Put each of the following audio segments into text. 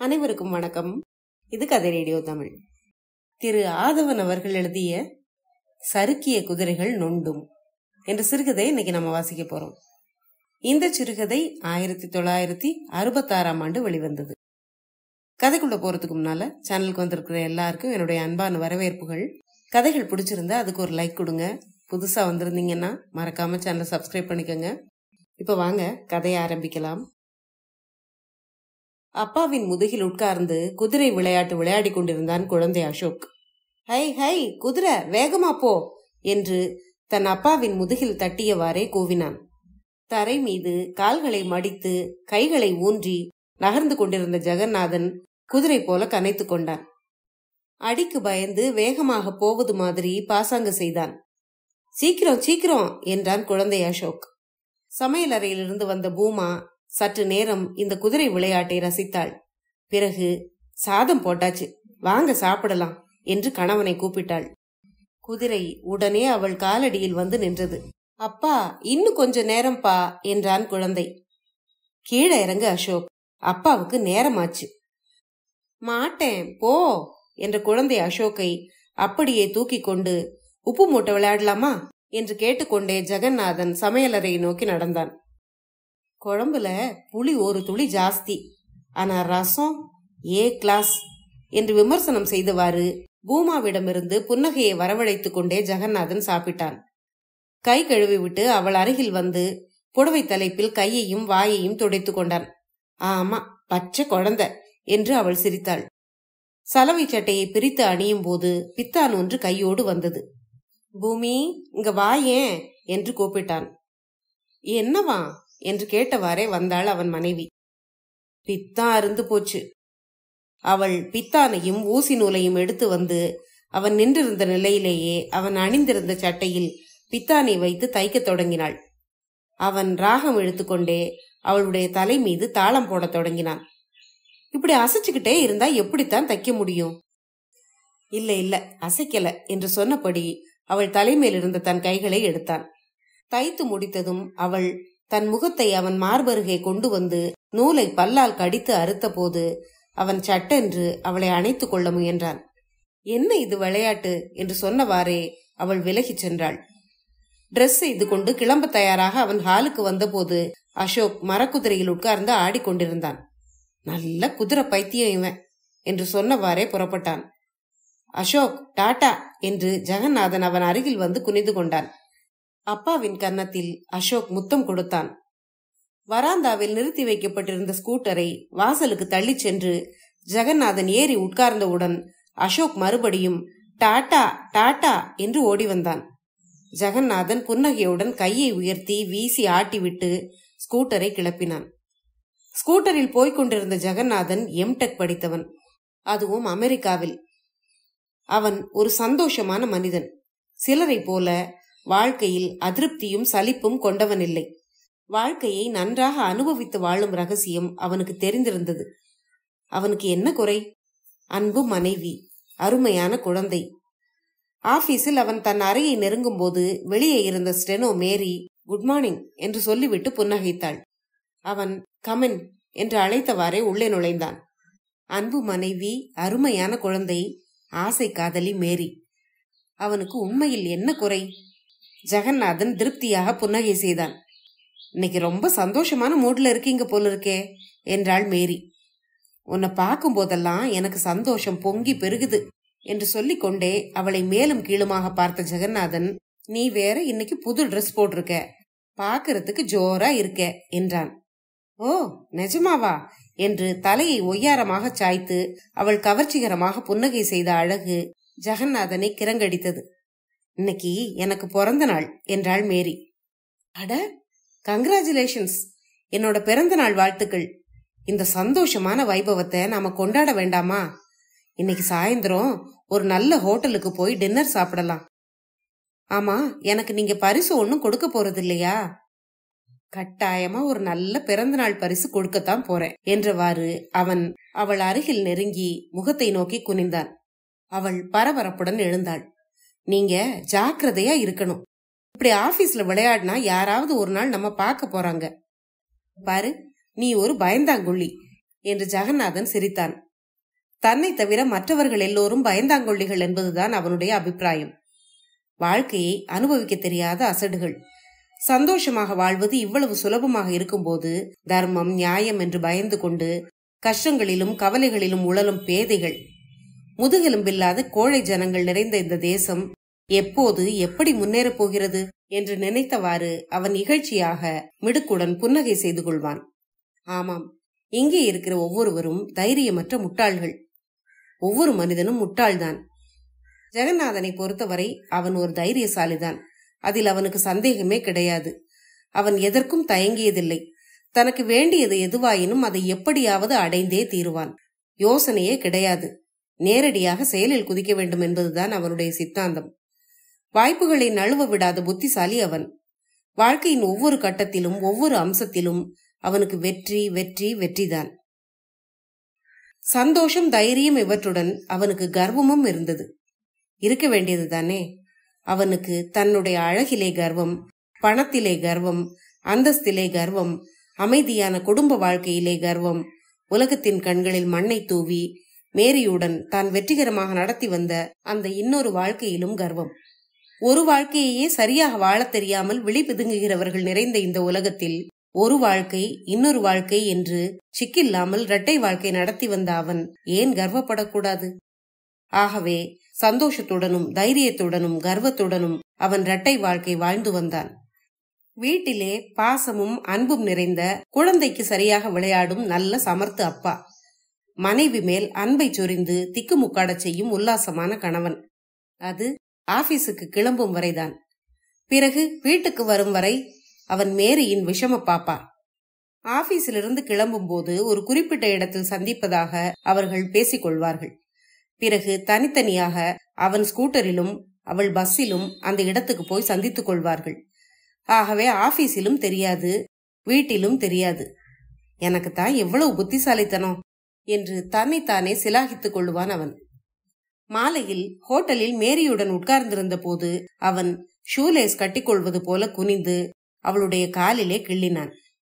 அனைவருக்கும் வணக்கம். இது கதை ரேடியோ தமிழ். திரு ஆதவன் அவர்கள் எழுதிய சருக்கிய குதிரைகள் நொண்டும் என்ற சிறுகதை இன்னைக்கு நம்ம வாசிக்க போறோம். இந்த சிறுகதை 1966 வெளிவந்தது. கதைக்குள்ள போறதுக்கு முன்னால சேனலுக்கு வந்திருக்கிற எல்லாருக்கும் என்னுடைய அன்பான வரவேற்புகள். கதைகள் பிடிச்சிருந்தா அதுக்கு ஒரு லைக் கொடுங்க. புதுசா வந்திருந்தீங்கன்னா மறக்காம சேனலை சப்ஸ்கிரைப் பண்ணிக்கோங்க. இப்ப வாங்க கதையை ஆரம்பிக்கலாம். அப்பாவின் முதுகில் உட்கார்ந்து குதிரை விளையாட்டு விளையாடி கொண்டிருந்தான் குழந்தை அசோக். ஹை ஹை குதிரை, வேகமா போ என்று தன் அப்பாவின் முதுகில் தட்டியவாறே கூவினான். தரை மீது கால்களை மடித்து கைகளை ஊன்றி நகர்ந்து கொண்டிருந்த ஜெகநாதன் குதிரை போல கனைத்து கொண்டான். அடிக்கு பயந்து வேகமாக போவது மாதிரி பாசாங்கு செய்தான். சீக்கிரம் சீக்கிரம் என்றான் குழந்தை அசோக். சமையலறையிலிருந்து வந்த பூமா சற்று நேரம் இந்த குதிரை விளையாட்டை ரசித்தாள். பிறகு சாதம் போட்டாச்சு, வாங்க சாப்பிடலாம் என்று கணவனை கூப்பிட்டாள். குதிரை உடனே அவள் காலடியில் வந்து நின்றது. அப்பா, இன்னும் கொஞ்ச நேரம்பா என்றான் குழந்தை. கீழே இறங்கு அசோக், அப்பாவுக்கு நேரமாச்சு. மாட்டேன் போ என்ற குழந்தை அசோக்கை அப்படியே தூக்கி கொண்டு உப்பு மூட்டை விளையாடலாமா என்று கேட்டுக்கொண்டே ஜெகநாதன் சமையலறையை நோக்கி நடந்தான். குழம்புல புளி ஒரு துளி ஜாஸ்தி, ஆனா ரசம் ஏ கிளாஸ் என்று விமர்சனம் செய்தவாறு பூமாவிடமிருந்து புன்னகையை வரவழைத்துக் கொண்டே ஜெகநாதன் சாப்பிட்டான். கை கழுவி விட்டு அவள் அருகில் வந்து புடவை தலைப்பில் கையையும் வாயையும் துடைத்து கொண்டான். ஆமா, பச்சை குழந்தை என்று அவள் சிரித்தாள். சலவை சட்டையை பிரித்து அணியும் போது பித்தான் ஒன்று கையோடு வந்தது. பூமி, இங்க வாயேன் என்று கூப்பிட்டான். என்னவா என்று கேட்டவாறே வந்தாள் அவன் மனைவி. பித்தான் அருந்து போச்சு. அவள் பித்தானையும் ஊசி நூலையும் எடுத்து வந்து அவன் நின்றிருந்த நிலையிலேயே அவன் அணிந்திருந்த சட்டையில் பித்தானை வைத்து தைக்க தொடங்கினாள். அவன் ராகம் இழுத்துக்கொண்டே அவளுடைய தலை மீது தாளம் போட தொடங்கினான். இப்படி அசைச்சுக்கிட்டே இருந்தா எப்படித்தான் தைக்க முடியும்? இல்ல இல்ல, அசைக்கல என்று சொன்னபடி அவள் தலைமேல் இருந்த தன் கைகளை எடுத்தான். தைத்து முடித்ததும் அவள் தன் முகத்தை அவன் மார்பருகே கொண்டு வந்து நூலை பல்லால் கடித்து அறுத்த போது அவன் சட்டென்று அவளை அணைத்துக் கொள்ள முயன்றான். என்ன இது விளையாட்டு என்று சொன்னவாறே அவள் விலகிச் சென்றாள். டிரெஸ் செய்து கொண்டு கிளம்ப தயாராக அவன் ஹாலுக்கு வந்தபோது அசோக் மரக்குதிரையில் உட்கார்ந்து ஆடிக்கொண்டிருந்தான். நல்ல குதிரை பைத்தியம் இவன் என்று சொன்னவாறே புறப்பட்டான். அசோக் டாடா என்று ஜெகநாதன் அவன் அருகில் வந்து குனிந்து கொண்டான். அப்பாவின் கன்னத்தில் அசோக் முத்தம் கொடுத்தான். வராந்தாவில் நிறுத்தி வைக்கப்பட்டிருந்த ஸ்கூட்டரை வாசலுக்கு தள்ளி சென்று ஜெகநாதன் ஏறி உட்கார்ந்தவுடன் அசோக் மறுபடியும் டாடா டாடா என்று ஓடி வந்தான். ஜெகநாதன் புன்னகையுடன் கையை உயர்த்தி வீசி ஆட்டிவிட்டு ஸ்கூட்டரை கிளப்பினான். ஸ்கூட்டரில் போய்கொண்டிருந்த ஜெகநாதன் எம்டெக் படித்தவன், அதுவும் அமெரிக்காவில். அவன் ஒரு சந்தோஷமான மனிதன். சிலரை போல வாழ்க்கையில் அதிருப்தியும் சலிப்பும் கொண்டவன் இல்லை. வாழ்க்கையை நன்றாக அனுபவித்து வாழும் ரகசியம் அவனுக்கு தெரிந்திருந்தது. அவனுக்கு என்ன குறை? அன்பு மனைவி, அருமையான குழந்தை. ஆபீஸில் அவன் தன் அறையை நெருங்கும் போது வெளியே இருந்த ஸ்டெனோ மேரி குட் மார்னிங் என்று சொல்லிவிட்டு புன்னகைத்தாள். அவன் கமின் என்று அழைத்தவாறே உள்ளே நுழைந்தான். அன்பு மனைவி, அருமையான குழந்தை, ஆசை காதலி மேரி. அவனுக்கு உண்மையில் என்ன குறை? ஜெகநாதன் திருப்தியாக புன்னகை செய்தான். இன்னைக்கு ரொம்ப சந்தோஷமான மூட்ல இருக்கீங்க போல இருக்கே என்றாள் மேரி. உன்னை பார்க்கும் போதெல்லாம் எனக்கு சந்தோஷம் பொங்கி பெருகுது என்று சொல்லிக்கொண்டே அவளை மேலும் கீழுமாக பார்த்த ஜெகநாதன், நீ வேற இன்னைக்கு புது ட்ரெஸ் போட்டிருக்க, பாக்குறதுக்கு ஜோரா இருக்க என்றான். ஓ நிஜமாவா என்று தலையை ஒய்யாரமாக சாய்த்து அவள் கவர்ச்சிகரமாக புன்னகை செய்த அழகு ஜெகநாதனை கிறங்கடித்தது. இன்னைக்கு எனக்கு பிறந்த நாள் என்றாள் மேரி. அட, கங்க்ராச்சுலேஷன்ஸ், என்னோட பிறந்த நாள் வாழ்த்துக்கள். இந்த சந்தோஷமான வைபவத்தை நாம கொண்டாட வேண்டாமா? இன்னைக்கு சாயந்தரம் ஒரு நல்ல ஹோட்டலுக்கு போய் டின்னர் சாப்பிடலாம். ஆமா, எனக்கு நீங்க பரிசு ஒன்னும் கொடுக்க போறது இல்லையா? கட்டாயமா ஒரு நல்ல பிறந்த நாள் பரிசு கொடுக்கத்தான் போறேன் என்றவாறு அவன் அவள் அருகில் நெருங்கி முகத்தை நோக்கி குனிந்தான். அவள் பரபரப்புடன் எழுந்தாள். நீங்க ஜாக்கிரதையா இருக்கணும். இப்படி ஆபீஸ்ல விளையாடினா யாராவது ஒரு நாள் நம்ம பார்க்க போறாங்க. பாரு, நீ ஒரு பயந்தாங்குள்ளி. என்று ஜெகநாதன் சிரித்தான். தன்னை தவிர மற்றவர்கள் எல்லோரும் பயந்தாங்கொள்ளிகள் என்பதுதான் அவனுடைய அபிப்பிராயம். வாழ்க்கையை அனுபவிக்க தெரியாத அசடுகள். சந்தோஷமாக வாழ்வது இவ்வளவு சுலபமாக இருக்கும்போது தர்மம் நியாயம் என்று பயந்து கொண்டு கஷ்டங்களிலும் கவலைகளிலும் உழலும் பேதைகள். முதுகெலும்பில்லாத கோழை ஜனங்கள் நிறைந்த இந்த தேசம் எப்போது எப்படி முன்னேறப் போகிறது என்று நினைத்தவாறு அவன் இகழ்ச்சியாக மிடுக்குடன் புன்னகை செய்து கொள்வான். ஆமாம், இங்கே இருக்கிற ஒவ்வொருவரும் தைரியமற்ற முட்டாள்கள். ஒவ்வொரு மனிதனும் முட்டாள்தான். ஜெகநாதனை பொறுத்தவரை அவன் ஒரு தைரியசாலிதான். அதில் அவனுக்கு சந்தேகமே கிடையாது. அவன் எதற்கும் தயங்கியதில்லை. தனக்கு வேண்டியது எதுவாயினும் அதை எப்படியாவது அடைந்தே தீருவான். யோசனையே கிடையாது. நேரடியாக செயலில் குதிக்க வேண்டும் என்பதுதான் அவனுடைய சித்தாந்தம். வாய்ப்புகளை நழுவ விடாத புத்திசாலி அவன். வாழ்க்கையின் ஒவ்வொரு கட்டத்திலும் ஒவ்வொரு அம்சத்திலும் அவனுக்கு வெற்றி வெற்றி வெற்றிதான். சந்தோஷம் தைரியம் இவற்றுடன் அவனுக்கு கர்வமும் இருந்தது. இருக்க வேண்டியது தானே. அவனுக்கு தன்னுடைய அழகிலே கர்வம், பணத்திலே கர்வம், அந்தஸ்திலே கர்வம், அமைதியான குடும்ப வாழ்க்கையிலே கர்வம், உலகத்தின் கண்களில் மண்ணை தூவி மேரியுடன் தான் வெற்றிகரமாக நடத்தி வந்த அந்த இன்னொரு வாழ்க்கையிலும் கர்வம். ஒரு வாழ்க்கையே சரியாக வாழத் தெரியாமல் விழி பிதுங்குகிறவர்கள் நிறைந்த இந்த உலகத்தில் ஒரு வாழ்க்கை இன்னொரு வாழ்க்கை என்று சிக்கில்லாமல் இரட்டை வாழ்க்கை நடத்தி வந்த அவன் ஏன் கர்வப்படக்கூடாது? ஆகவே சந்தோஷத்துடனும் தைரியத்துடனும் கர்வத்துடனும் அவன் இரட்டை வாழ்க்கை வாழ்ந்து வந்தான். வீட்டிலே பாசமும் அன்பும் நிறைந்த, குழந்தைக்கு சரியாக விளையாடும் நல்ல சமர்த்து அப்பா. மனைவி மேல் அன்பை சொரிந்து திக்குமுக்காடச் செய்யும் உல்லாசமான கணவன். அது ஆபீஸுக்கு கிளம்பும் வரைதான். பிறகு வீட்டுக்கு வரும் வரை அவன் மேரியின் விஷம பாப்பா. ஆபீஸிலிருந்து கிளம்பும் போது ஒரு குறிப்பிட்ட இடத்தில் சந்திப்பதாக அவர்கள் பேசிக் கொள்வார்கள். பிறகு தனித்தனியாக அவன் ஸ்கூட்டரிலும் அவள் பஸ்ஸிலும் அந்த இடத்துக்கு போய் சந்தித்துக் கொள்வார்கள். ஆகவே ஆபீஸிலும் தெரியாது, வீட்டிலும் தெரியாது. எனக்குத்தான் எவ்வளவு புத்திசாலித்தனம் என்று தன்னைத்தானே சிலாகித்துக் கொள்ளுவான் அவன். மாலையில் ஹோட்டலில் மேரியுடன் உட்கார்ந்திருந்த போது அவன் ஷூலேஸ் கட்டிக்கொள்வது போல குனிந்து அவளுடைய காலிலே கிள்ளினான்.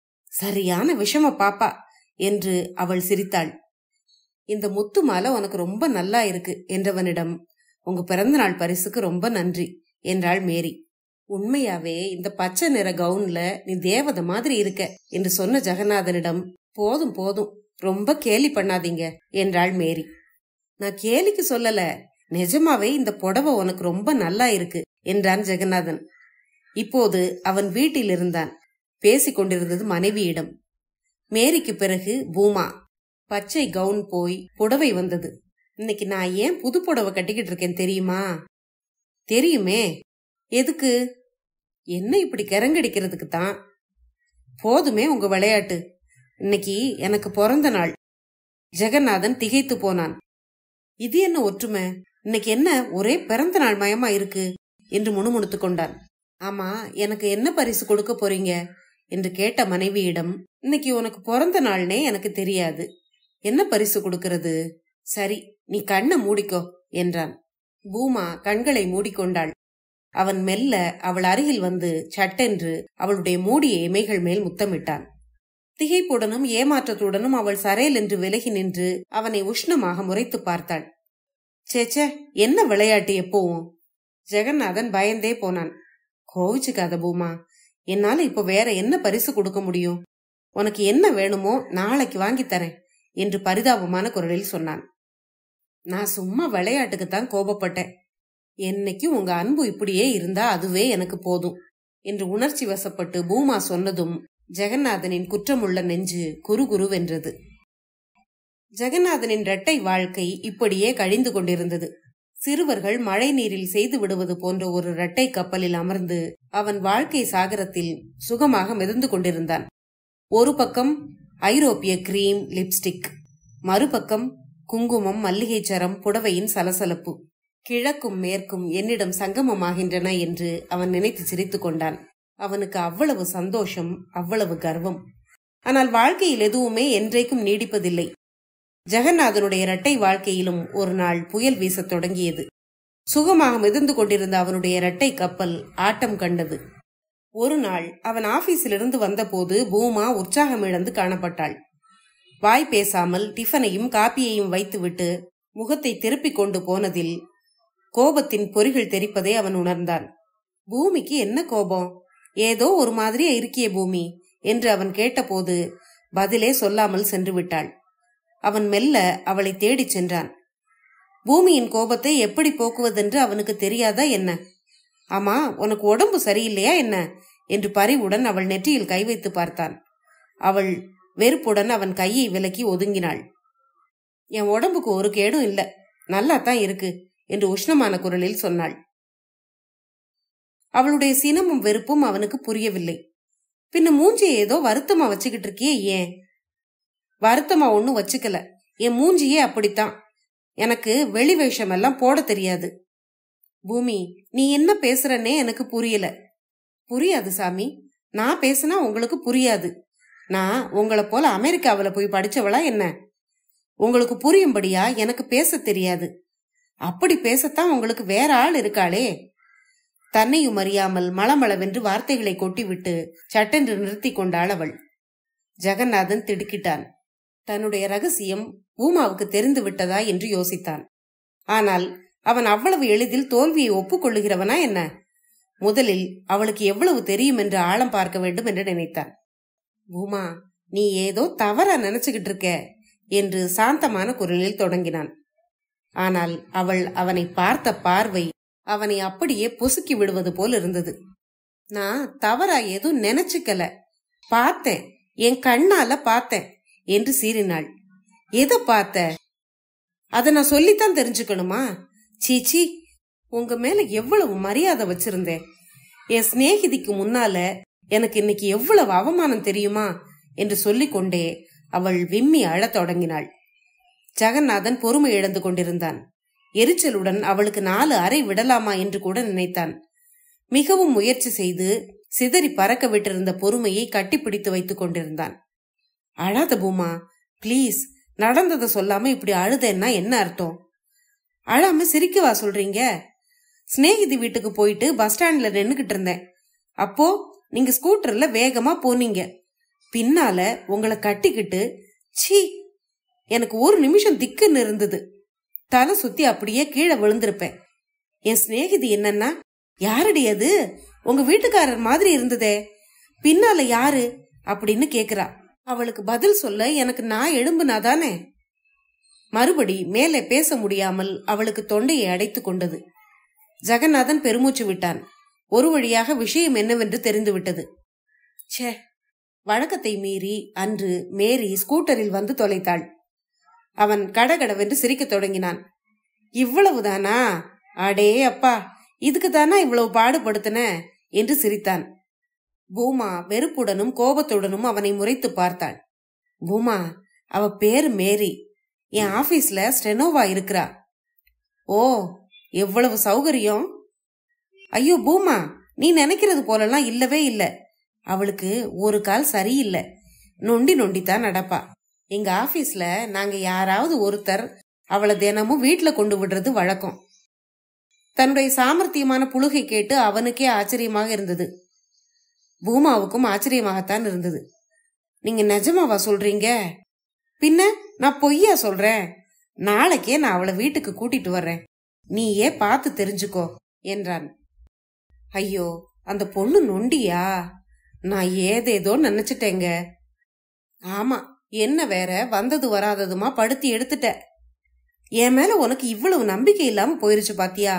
சரியான விஷம பாப்பா என்று அவள் சிரித்தாள். இந்த முத்து மாலை உனக்கு ரொம்ப நல்லா இருக்கு என்றவனிடம், உங்க பிறந்த நாள் பரிசுக்கு ரொம்ப நன்றி என்றாள் மேரி. உண்மையாவே இந்த பச்சை நிற கவுன்ல நீ தேவதை மாதிரி இருக்க என்று சொன்ன ஜெகநாதனிடம், போதும் போதும் ரொம்ப கேலி பண்ணாதீங்க என்றாள் மேரி. நான் கேலிக்கு சொல்லல, நிஜமாவே இந்த புடவை உனக்கு ரொம்ப நல்லா இருக்கு என்றான் ஜெகநாதன். இப்போது அவன் வீட்டில் இருந்தான். பேசிக் கொண்டிருந்தது மனைவியிடம். மேரிக்கு பிறகு பூமா. பச்சை கவுன் போய் புடவை வந்தது. இன்னைக்கு நான் ஏன் புது புடவை கட்டிக்கிட்டு இருக்கேன் தெரியுமா? தெரியுமே. எதுக்கு? என்ன இப்படி கிறங்கடிக்கிறதுக்கு தான். போதுமே உங்க விளையாட்டு. இன்னைக்கு எனக்கு பிறந்த நாள். ஜெகநாதன் திகைத்து போனான். இது என்ன ஒற்றுமை? இன்னைக்கு என்ன ஒரே பிறந்த நாள் மயமா இருக்கு என்று முணுமுணுத்து கொண்டான். ஆமா, எனக்கு என்ன பரிசு கொடுக்க போறீங்க என்று கேட்ட மனைவியிடம், இன்னைக்கு உனக்கு பிறந்த நாள்னே எனக்கு தெரியாது, என்ன பரிசு கொடுக்கிறது? சரி, நீ கண்ணை மூடிக்கோ என்றான். பூமா கண்களை மூடிக்கொண்டாள். அவன் மெல்ல அவள் அருகில் வந்து சட்டென்று அவளுடைய மூடிய இமைகள் மேல் முத்தமிட்டான். திகைப்புடனும் ஏமாற்றத்துடனும் அவள் சரையல் என்று விலகி நின்று அவனை உஷ்ணமாக முறைத்து பார்த்தாள். சேச்சே, என்ன விளையாட்டு எப்பவும்? ஜெகநாதன் பயந்தே போனான். கோவிச்சுக்காத பூமா, என்னால இப்ப வேற என்ன பரிசு கொடுக்க முடியும்? உனக்கு என்ன வேணுமோ நாளைக்கு வாங்கித்தரேன் என்று பரிதாபமான குரலில் சொன்னான். நான் சும்மா விளையாட்டுக்குத்தான் கோபப்பட்டேன். என்னைக்கும் உங்க அன்பு இப்படியே இருந்தா அதுவே எனக்கு போதும் என்று உணர்ச்சி வசப்பட்டு பூமா சொன்னதும் ஜெகநாதனின் குற்றமுள்ள நெஞ்சு குறுகுருவென்றது. ஜெகநாதனின் இரட்டை வாழ்க்கை இப்படியே கழிந்து கொண்டிருந்தது. சிறுவர்கள் மழை நீரில் செய்து விடுவது போன்ற ஒரு இரட்டை கப்பலில் அமர்ந்து அவன் வாழ்க்கை சாகரத்தில் சுகமாக மிதந்து கொண்டிருந்தான். ஒரு பக்கம் ஐரோப்பிய கிரீம் லிப்ஸ்டிக், மறுபக்கம் குங்குமம், மல்லிகை சரம், புடவையின் சலசலப்பு. கிழக்கும் மேற்கும் என்னிடம் சங்கமமாகின்றன என்று அவன் நினைத்து சிரித்து கொண்டான். அவனுக்கு அவ்வளவு சந்தோஷம், அவ்வளவு கர்வம். ஆனால் வாழ்க்கையில் எதுவுமே என்றைக்கும் நீடிப்பதில்லை. ஜெகநாதனுடைய இரட்டை வாழ்க்கையிலும் ஒரு நாள் புயல் வீசத் தொடங்கியது. சுகமாக மிதந்து கொண்டிருந்த அவனுடைய இரட்டை கப்பல் ஆட்டம் கண்டது. ஒரு நாள் அவன் ஆபீஸிலிருந்து வந்தபோது பூமா உற்சாகம் இழந்து காணப்பட்டாள். வாய் பேசாமல் டிஃபனையும் காப்பியையும் வைத்துவிட்டு முகத்தை திருப்பிக் கொண்டு போனதில் கோபத்தின் பொறிகள் தெரிப்பதை அவன் உணர்ந்தான். பூமிக்கு என்ன கோபம்? ஏதோ ஒரு மாதிரியா இருக்கியே பூமி என்று அவன் கேட்டபோது பதிலே சொல்லாமல் சென்று விட்டாள். அவன் மெல்ல அவளை தேடிச் சென்றான். பூமியின் கோபத்தை எப்படி போக்குவதென்று அவனுக்கு தெரியாதா என்ன? ஆமா, உனக்கு உடம்பு சரியில்லையா என்ன என்று பரிவுடன் அவள் நெற்றியில் கை வைத்து பார்த்தான். அவள் வெறுப்புடன் அவன் கையை விலக்கி ஒதுங்கினாள். என் உடம்புக்கு ஒரு கேடும் இல்ல, நல்லாத்தான் இருக்கு என்று உஷ்ணமான குரலில் சொன்னாள். அவளுடைய சினமும் வெறுப்பும் அவனுக்கு புரியவில்லை. பின்ன மூஞ்சியை ஏதோ வருத்தமா வச்சுக்கிட்டு இருக்கியே, ஏன்? வருத்தமா ஒன்னும் வச்சுக்கல, என் மூஞ்சியே அப்படித்தான். எனக்கு வெளி வேஷம் எல்லாம் போட தெரியாது. பூமி, நீ என்ன பேசுறன்னே எனக்கு புரியல. புரியாது சாமி, நான் பேசினா உங்களுக்கு புரியாது. நான் உங்களை போல அமெரிக்காவில போய் படிச்சவளா என்ன? உங்களுக்கு புரியும்படியா எனக்கு பேச தெரியாது. அப்படி பேசத்தான் உங்களுக்கு வேற ஆள் இருக்காளே. தன்னையும் அறியாமல் மளமளவென்று வார்த்தைகளை கொட்டிவிட்டு சட்டென்று நிறுத்தி கொண்டாள் அவள். ஜெகநாதன் திடுக்கிட்டான். தன்னுடைய ரகசியம் பூமாவுக்கு தெரிந்து விட்டதா என்று யோசித்தான். ஆனால் அவன் அவ்வளவு எளிதில் தோல்வியை ஒப்புக்கொள்ளுகிறவனா என்ன? முதலில் அவளுக்கு எவ்வளவு தெரியும் என்று ஆழம் பார்க்க வேண்டும் என்று நினைத்தான். பூமா, நீ ஏதோ தவறா நினைச்சுக்கிட்டு இருக்க என்று சாந்தமான குரலில் தொடங்கினான். ஆனால் அவள் அவனை பார்த்த பார்வை அவனை அப்படியே பொசுக்கி விடுவது போல் இருந்தது. நான் தவறா ஏதும் நினைச்சுக்கல, பார்த்தேன், என் கண்ணால பார்த்தேன் என்று சீறினாள். எதை பார்த்த? அத நான் சொல்லித்தான் தெரிஞ்சுக்கணுமா? சீச்சி, உங்க மேல எவ்வளவு மரியாதை வச்சிருந்தேன். என் சிநேகிதிக்கு முன்னால எனக்கு இன்னைக்கு எவ்வளவு அவமானம் தெரியுமா என்று சொல்லிக்கொண்டே அவள் விம்மி அழத் தொடங்கினாள். ஜெகநாதன் பொறுமை இழந்து கொண்டிருந்தான். எரிச்சலுடன் அவளுக்கு 4 அறை விடலாமா என்று கூட நினைத்தான். மிகவும் முயற்சி செய்து சிதறி பறக்க விட்டிருந்த பொறுமையை கட்டிப்பிடித்து வைத்துக் கொண்டிருந்தான். அழாத பூமா, பிளீஸ். நடந்ததை சொல்லாம இப்படி அழுதேன்னா என்ன அர்த்தம்? அழாம சிரிக்கவா சொல்றீங்க? சிநேகிதி வீட்டுக்கு போயிட்டு பஸ் ஸ்டாண்ட்ல நின்னுகிட்டு இருந்தேன். அப்போ நீங்க ஸ்கூட்டர்ல வேகமா போனீங்க. பின்னால உங்களை கட்டிக்கிட்டு, சீ, எனக்கு ஒரு நிமிஷம் திக்குன்னு இருந்தது. தலை சுத்தி அப்படியே கீழே விழுந்திருப்பேன். என் சிநேகிதி என்னன்னா, யாரடி அது? உங்க வீட்டுக்காரர் மாதிரி இருந்ததே, பின்னால யாரு அப்படின்னு கேக்குறா. அவளுக்கு பதில் சொல்ல எனக்கு நான் எழும்புனாதானே. மறுபடி மேலே பேச முடியாமல் அவளுக்கு தொண்டையை அடைத்து கொண்டது. ஜெகநாதன் பெருமூச்சு விட்டான். ஒரு வழியாக விஷயம் என்னவென்று தெரிந்துவிட்டது. ச்சே, வழக்கத்தை மீறி அன்று மேரி ஸ்கூட்டரில் வந்து தொலைத்தாள். அவன் கடகடவென்று சிரிக்க தொடங்கினான். இவ்வளவுதானா? அடே அப்பா, இதுக்கு தானா இவ்வளவு பாடுபடுத்தின என்று சிரித்தான். பூமா வெறுப்புடனும் கோபத்துடனும் அவனை முறைத்து பார்த்தாள். பூமா, அவ பேரு மேரி, என் ஆபீஸ்ல ஸ்டெனோவா இருக்கிறா. ஓ, எவ்வளவு சௌகரியம். ஐயோ பூமா, நீ நினைக்கிறது போலலாம் இல்லவே இல்ல. அவளுக்கு ஒரு கால் சரியில்லை, நொண்டி நொண்டித்தான் நடப்பா. எங்க ஆபீஸ்ல நாங்க யாராவது ஒருத்தர் அவளை தினமும் வீட்டுல கொண்டு விடுறது வழக்கம். தன்னுடைய சாமர்த்தியமான புழுகை கேட்டு அவனுக்கே ஆச்சரியமாக இருந்தது. பூமாவுக்கும் ஆச்சரியமாகத்தான் இருந்தது. நீங்க நிஜமாவா சொல்றீங்க? பின்ன நான் பொய்யா சொல்றேன்? நாளைக்கே நான் அவளை வீட்டுக்கு கூட்டிட்டு வர்றேன், நீயே பார்த்து தெரிஞ்சுக்கோ என்றான். ஐயோ, அந்த பொண்ணு நொண்டியா? நான் ஏதேதோ நினைச்சிட்டேங்க. ஆமா, என்ன வேற வந்தது வராததுமா படுத்தி எடுத்துட்ட. என் மேல உனக்கு இவ்வளவு நம்பிக்கை இல்லாம போயிருச்சு பாத்தியா?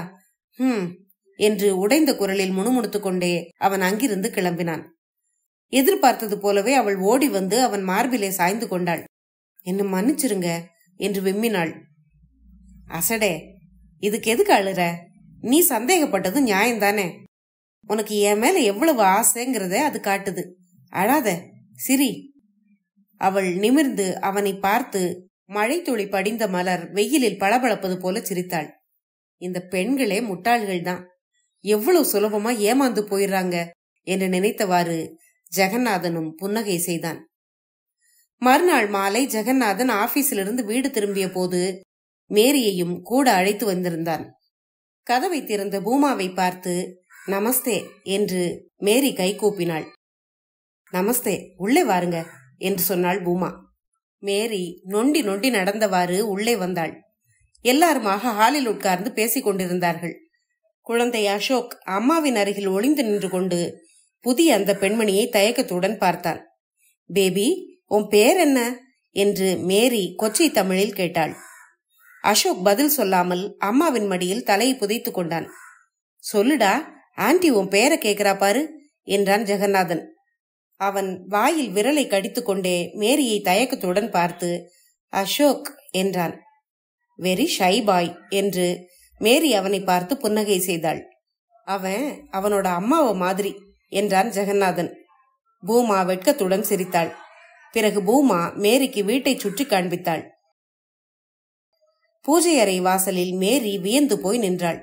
என்று உடைந்த குரலில் முணுமுணுத்து கொண்டே அவன் அங்கிருந்து கிளம்பினான். எதிர்பார்த்தது போலவே அவள் ஓடி வந்து அவன் மார்பிலே சாய்ந்து கொண்டாள். என்ன மன்னிச்சிருங்க என்று விம்மினாள். அசடே, இதுக்கு எதுக்கு அழுற? நீ சந்தேகப்பட்டது நியாயம்தானே. உனக்கு என் மேல எவ்வளவு ஆசைங்கிறத அது காட்டுது. அழாத, சிரி. அவள் நிமிர்ந்து அவனை பார்த்து மழை துளி படிந்த மலர் வெயிலில் பளபளப்பது போல சிரித்தாள். இந்த பெண்களே முட்டாள்கள்தான், எவ்வளவு சுலபமா ஏமாந்து போயிடுறாங்க என்று நினைத்தவாறு ஜெகநாதனும் புன்னகை செய்தான். மறுநாள் மாலை ஜெகநாதன் ஆபீஸிலிருந்து வீடு திரும்பிய போது மேரியையும் கூட அழைத்து வந்திருந்தான். கதவை திறந்த பூமாவை பார்த்து நமஸ்தே என்று மேரி கை கூப்பினாள். நமஸ்தே, உள்ளே வாருங்க என்று சொன்னாள் பூமா. மேரி நொண்டி நொண்டி நடந்தவாறு உள்ளே வந்தாள். எல்லாருமாக ஹாலில் உட்கார்ந்து பேசிக் கொண்டிருந்தார்கள். குழந்தை அசோக் அம்மாவின் அருகில் ஒளிந்து நின்று கொண்டு புதிய அந்த பெண்மணியை தயக்கத்துடன் பார்த்தான். பேபி, உன் பேர் என்ன என்று மேரி கொச்சை தமிழில் கேட்டாள். அசோக் பதில் சொல்லாமல் அம்மாவின் மடியில் தலையை புதைத்து கொண்டான். சொல்லுடா, ஆன்டி உன் பேரை கேட்கிறா பாரு என்றான் ஜெகநாதன். அவன் வாயில் விரலை கடித்து கொண்டே மேரியை தயக்கத்துடன் பார்த்து அசோக் என்றான். வெரி ஷை பாய் என்று மேரி அவனை பார்த்து புன்னகை செய்தாள். அவனோட அம்மாவை மாதிரி என்றான் ஜெகநாதன். பூமா வெட்கத்துடன் சிரித்தாள். பிறகு பூமா மேரிக்கு வீட்டை சுற்றி காண்பித்தாள். பூஜை அறை வாசலில் மேரி வியந்து போய் நின்றாள்.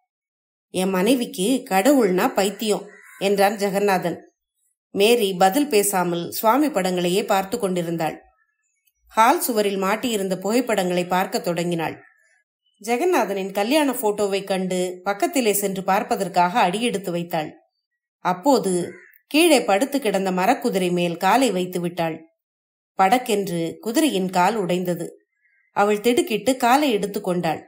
என் மனைவிக்கு கடவுள்னா பைத்தியம் என்றான் ஜெகநாதன். மேரி பதில் பேசாமல் சுவாமி படங்களையே பார்த்து கொண்டிருந்தாள். ஹால் சுவரில் மாட்டியிருந்த புகைப்படங்களை பார்க்க தொடங்கினாள். ஜெகநாதனின் கல்யாண போட்டோவை கண்டு பக்கத்திலே சென்று பார்ப்பதற்காக அடியெடுத்து வைத்தாள். அப்போது கீழே படுத்து கிடந்த மரக்குதிரை மேல் காலை வைத்து விட்டாள். படக்கென்று குதிரையின் கால் உடைந்தது. அவள் திடுக்கிட்டு காலை எடுத்து கொண்டாள்.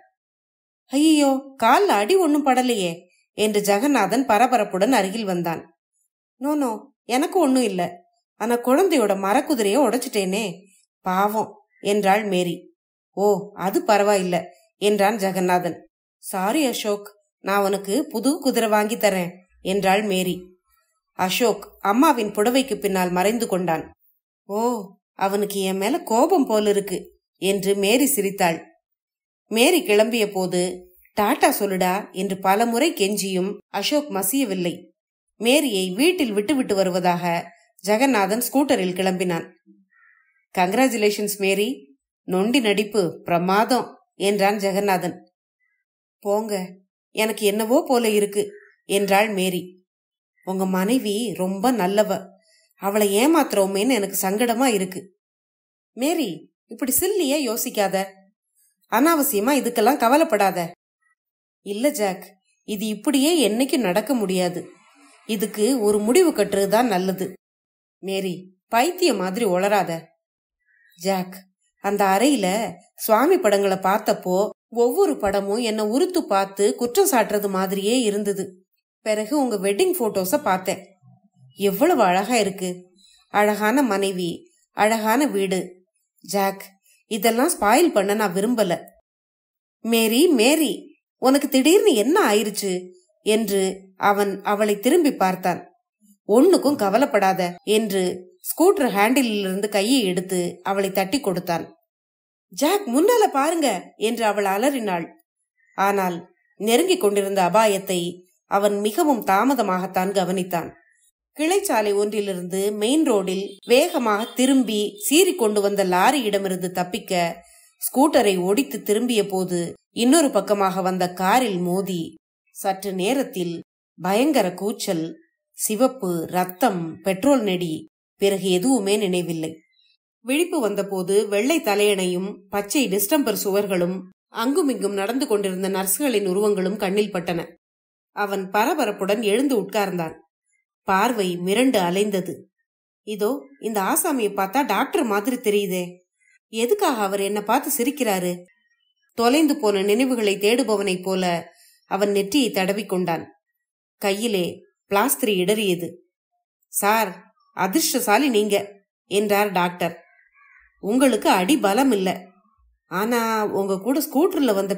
ஐயோ, கால்ல அடி ஒன்னும் படலையே என்று ஜெகநாதன் பரபரப்புடன் அருகில் வந்தான். நோ, எனக்கு ஒன்னும் இல்ல. ஆனா குழந்தையோட மரக்குதிரைய உடைச்சிட்டேனே, பாவம் என்றாள் மேரி. ஓ, அது பரவாயில்ல என்றான் ஜெகநாதன். சாரி அசோக், நான் உனக்கு புது குதிரை வாங்கி தரேன் என்றாள் மேரி. அசோக் அம்மாவின் புடவைக்கு பின்னால் மறைந்து கொண்டான். ஓ, அவனுக்கு என் மேல கோபம் போல இருக்கு என்று மேரி சிரித்தாள். மேரி கிளம்பிய போது டாட்டா சொல்லுடா என்று பல முறை கெஞ்சியும் அசோக் மசியவில்லை. மேரியை வீட்டில் விட்டுவிட்டு வருவதாக ஜெகநாதன் ஸ்கூட்டரில் கிளம்பினான். கங்க்ராச்சுலேஷன்ஸ் மேரி, நொண்டி நடிப்பு பிரமாதம் என்றான் ஜெகநாதன். போங்க, எனக்கு என்னவோ போல இருக்கு என்றாள் மேரி. உங்க மனைவி ரொம்ப நல்லவ, அவளை ஏமாத்துறோமேன்னு எனக்கு சங்கடமா இருக்கு. மேரி, இப்படி சில்லியா யோசிக்காத, அனாவசியமா இதுக்கெல்லாம் கவலைப்படாத. இல்ல ஜாக், இது இப்படியே என்னைக்கும் நடக்க முடியாது. இதுக்கு ஒரு முடிவு கட்டுறதுதான் நல்லது. மேரி, பைத்திய மாதிரி உளராத. ஜாக், அந்த அறையில சுவாமி படங்களை பார்த்தப்போ ஒவ்வொரு படமும் என்ன உறுத்து பார்த்து குற்றம் சாட்டுறது மாதிரியே இருந்தது. பிறகு உங்க வெட்டிங் போட்டோஸ பார்த்தேன். எவ்வளவு அழகா இருக்கு. அழகான மனைவி, அழகான வீடு. ஜாக், இதெல்லாம் ஸ்பாயில் பண்ண நான் விரும்பல. மேரி, மேரி, உனக்கு திடீர்னு என்ன ஆயிருச்சு என்று அவன் அவளை திரும்பி பார்த்தான். ஒன்னுக்கும் கவலைப்படாத என்று ஸ்கூட்டர் ஹேண்டிலில் இருந்து கையை எடுத்து அவளை தட்டி கொடுத்தான். ஜாக், முன்னால பாருங்க என்று அவள் அலறினாள். ஆனால் நெருங்கிக் கொண்டிருந்த அபாயத்தை அவன் மிகவும் தாமதமாகத்தான் கவனித்தான். கிளைச்சாலை ஒன்றிலிருந்து மெயின் ரோடில் வேகமாக திரும்பி சீறி கொண்டு வந்த லாரியிடமிருந்து தப்பிக்க ஸ்கூட்டரை ஒடித்து திரும்பிய போது இன்னொரு பக்கமாக வந்த காரில் மோதி சற்று நேரத்தில் பயங்கர கூச்சல், சிவப்பு, ரத்தம், பெட்ரோல் நெடி, பிறகு எதுவுமே நினைவில்லை. விழிப்பு வந்தபோது வெள்ளை தலையணையும் பச்சை டிஸ்டம்பர் சுவர்களும் அங்குமிங்கும் நடந்து கொண்டிருந்த நர்ஸ்களின் உருவங்களும் கண்ணில் பட்டன. அவன் பரபரப்புடன் எழுந்து உட்கார்ந்தான். பார்வை மிரண்டு அலைந்தது. இதோ இந்த ஆசாமியை பார்த்தா டாக்டர் மாதிரி தெரியுதே, எதுக்காக அவர் என்ன பார்த்து சிரிக்கிறாரு? தொலைந்து போன நினைவுகளை தேடுபவனைப் போல அவன் நெற்றியை தடவி கொண்டான். கையிலே பிளாஸ்திரி இடறியது. சார், அதிர்ஷ்டசாலி நீங்க என்றார் டாக்டர். உங்களுக்கு அடி பலம் இல்ல, ஆனா உங்க கூட ஸ்கூட்டர்ல வந்த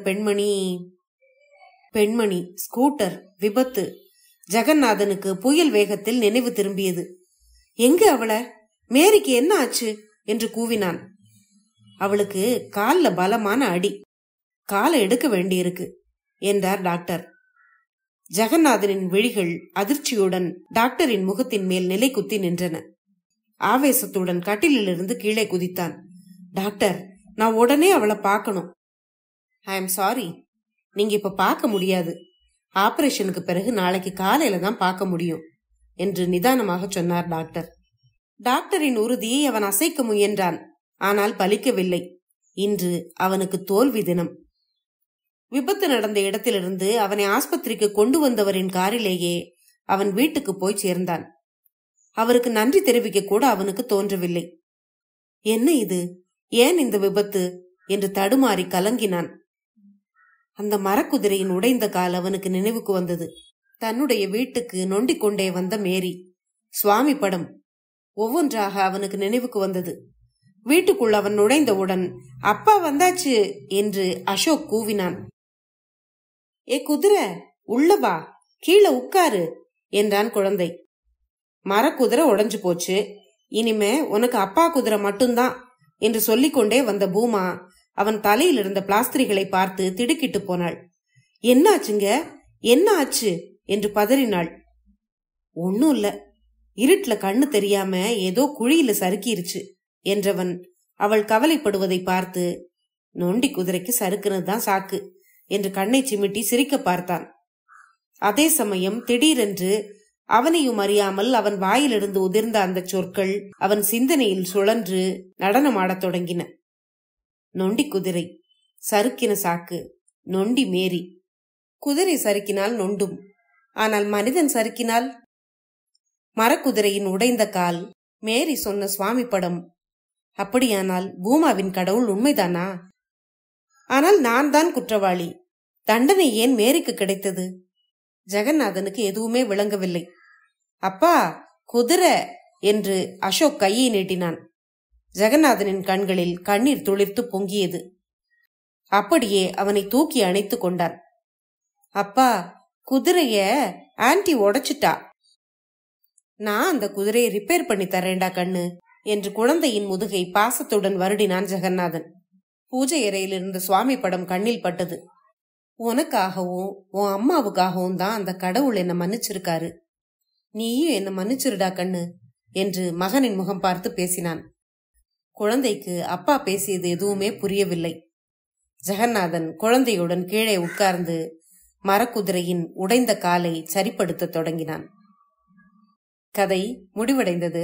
பெண்மணி ஸ்கூட்டர் விபத்து. ஜெகநாதனுக்கு புயல் வேகத்தில் நினைவு திரும்பியது. எங்க அவள? மேரிக்கு என்ன ஆச்சு என்று கூவினான். அவளுக்கு கால்ல பலமான அடி, காலை எடுக்க வேண்டியிருக்கு என்றார் டாக்டர். ஜெகநாதனின் விழிகள் அதிர்ச்சியுடன் டாக்டரின் முகத்தின் மேல் நிலை குத்தி நின்றன. ஆவேசத்துடன் கட்டிலிருந்து கீழே குதித்தான். டாக்டர், நான் உடனே அவளை பார்க்கணும். ஐ எம் சாரி, நீங்க இப்ப பார்க்க முடியாது. ஆபரேஷனுக்கு பிறகு நாளைக்கு காலையில தான் பார்க்க முடியும் என்று நிதானமாக சொன்னார் டாக்டர். டாக்டரின் உறுதியை அவன் அசைக்க முயன்றான். ஆனால் பலிக்கவில்லை. இன்று அவனுக்கு தோல்வி தினம். விபத்து நடந்த இடத்திலிருந்து அவனை ஆஸ்பத்திரிக்கு கொண்டு வந்தவரின் காரிலேயே அவன் வீட்டுக்கு போய் சேர்ந்தான். அவருக்கு நன்றி தெரிவிக்க கூட அவனுக்கு தோன்றவில்லை. என்ன இது, ஏன் இந்த விபத்து என்று தடுமாறி கலங்கினான். அந்த மரக்குதிரையின் உடைந்த கால் அவனுக்கு நினைவுக்கு வந்தது. தன்னுடைய வீட்டுக்கு நொண்டிக் கொண்டே வந்த மேரி, சுவாமி படம் ஒவ்வொன்றாக அவனுக்கு நினைவுக்கு வந்தது. வீட்டுக்குள் அவன் நுழைந்தவுடன் அப்பா வந்தாச்சு என்று அசோக் கூவினான். ஏ குதிரை, உள்ளவா, கீழே உட்காரு என்றான் குழந்தை. மரக்குதிரை உடைஞ்சு போச்சு, இனிமே உனக்கு அப்பா குதிரை மட்டும்தான் என்று சொல்லிக்கொண்டே வந்த பூமா அவன் தலையில் இருந்த பிளாஸ்திரிகளை பார்த்து திடுக்கிட்டு போனாள். என்ன ஆச்சுங்க, என்ன ஆச்சு என்று பதறினாள். ஒன்னும் இல்ல, இருட்டுல கண்ணு தெரியாம ஏதோ குழியில சறுக்கிருச்சு என்றவன் அவள் கவலைப்படுவதை பார்த்து, நொண்டி குதிரைக்கு சறுக்குனதுதான் சாக்கு என்று கண்ணை சிமிட்டி சிரிக்க பார்த்தான். அதே சமயம் திடீரென்று அவனையும் அறியாமல் அவன் வாயிலிருந்து உதிர்ந்த அந்த சொற்கள் அவன் சிந்தனையில் சுழன்று நடனமாடத் தொடங்கின. நொண்டி குதிரை, சறுக்கின சாக்கு, நொண்டி மேரி. குதிரை சறுக்கினால் நொண்டும், ஆனால் மனிதன் சறுக்கினால்? மரக்குதிரையின் உடைந்த கால், மேரி சொன்ன சுவாமி படம். அப்படியானால் பூமாவின் கடவுள் உண்மைதானா? ஆனால் நான் தான் குற்றவாளி. தண்டனை ஏன் மேரிக்கு கிடைத்தது? ஜெகநாதனுக்கு எதுவுமே விளங்கவில்லை. அப்பா, குதிரை என்று அசோக் கையை நீட்டினான். ஜெகநாதனின் கண்களில் கண்ணீர் துளிர்த்து பொங்கியது. அப்படியே அவனை தூக்கி அணைத்து கொண்டான். அப்பா, குதிரைய ஆன்டி உடைச்சிட்டா. நான் அந்த குதிரையை ரிப்பேர் பண்ணி தரேன்டா கண்ணு என்று குழந்தையின் முதுகை பாசத்துடன் வருடினான் ஜெகநாதன். பூஜை அறையில் இருந்த சுவாமி படம் கண்ணில் பட்டது. உனக்காகவும் உன் அம்மாவுக்காகவும் தான் அந்த கடவுள் என்ன மன்னிச்சிருக்காரு. நீயும் என்ன மன்னிச்சிருடா கண்ணு என்று மகனின் முகம் பார்த்து பேசினான். குழந்தைக்கு அப்பா பேசியது எதுவுமே புரியவில்லை. ஜெகநாதன் குழந்தையுடன் கீழே உட்கார்ந்து மரக்குதிரையின் உடைந்த காலை சரிப்படுத்த தொடங்கினான். கதை முடிவடைந்தது.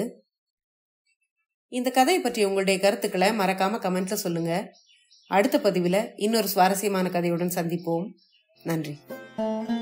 இந்த கதை பற்றி உங்களுடைய கருத்துக்களை மறக்காம கமெண்ட்ல சொல்லுங்க. அடுத்த பதிவில் இன்னொரு சுவாரஸ்யமான கதையுடன் சந்திப்போம். நன்றி.